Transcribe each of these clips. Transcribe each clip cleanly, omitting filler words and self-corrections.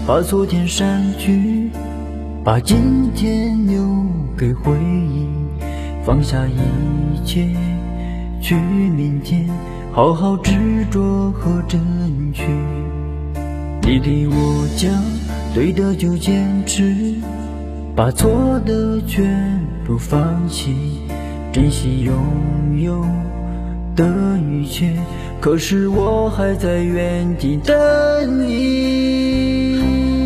把昨天删去，把今天留给回忆，放下一切，去明天，好好执着和争取。你对我讲，对的就坚持，把错的全部放弃，珍惜拥有的一切。可是我还在原地等你，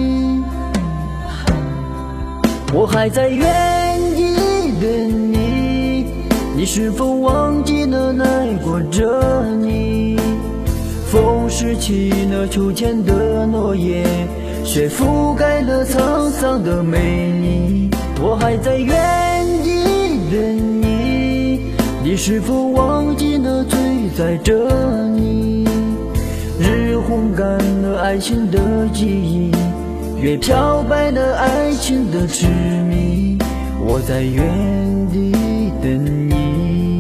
我还在原地等你，你是否忘记了爱过着你？风拾起了秋天的落叶，雪覆盖了沧桑的美丽。我还在原地等你，你是否忘记了醉在这里？日烘干了爱情的记忆，月漂白了爱情的痴迷。我在原地等你。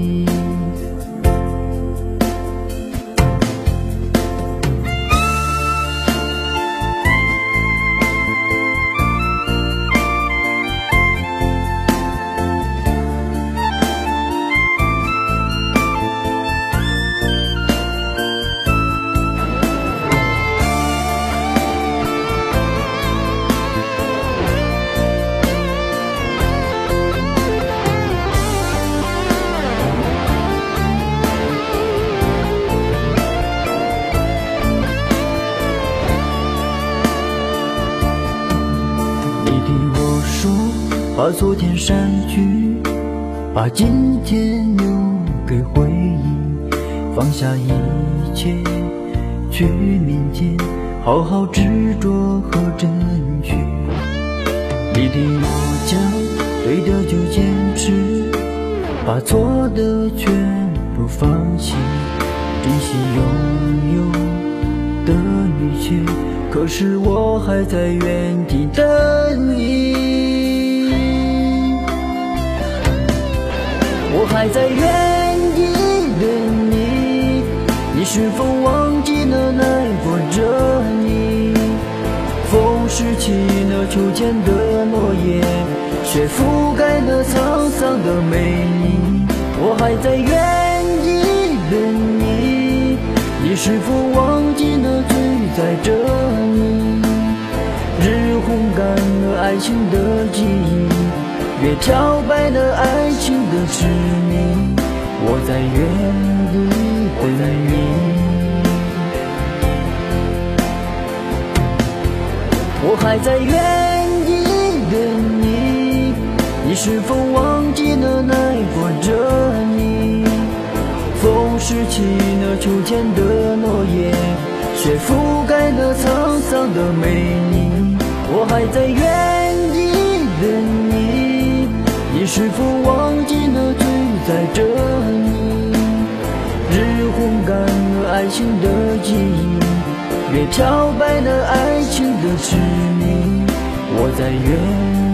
把昨天删去，把今天留给回忆，放下一切，去明天，好好执着和争取。你对我讲，对的就坚持，把错的全部放弃，珍惜拥有的一切。可是我还在原地等你，我还在原地等你，你是否忘记了爱过着你？风拾起了秋天的落叶，雪覆盖了沧桑的美丽。我还在原地等你，你是否忘记了醉在这里？日烘干了爱情的记忆，月漂白了爱情的痴迷。我在原地等你，我还在原地等你，你是否忘记了爱过着你？风拾起了秋天的落叶，雪覆盖了沧桑的美丽。我还在原地等你，你是否忘记了醉在这里？日烘干了爱情的记忆，月漂白了爱情的痴迷。我在原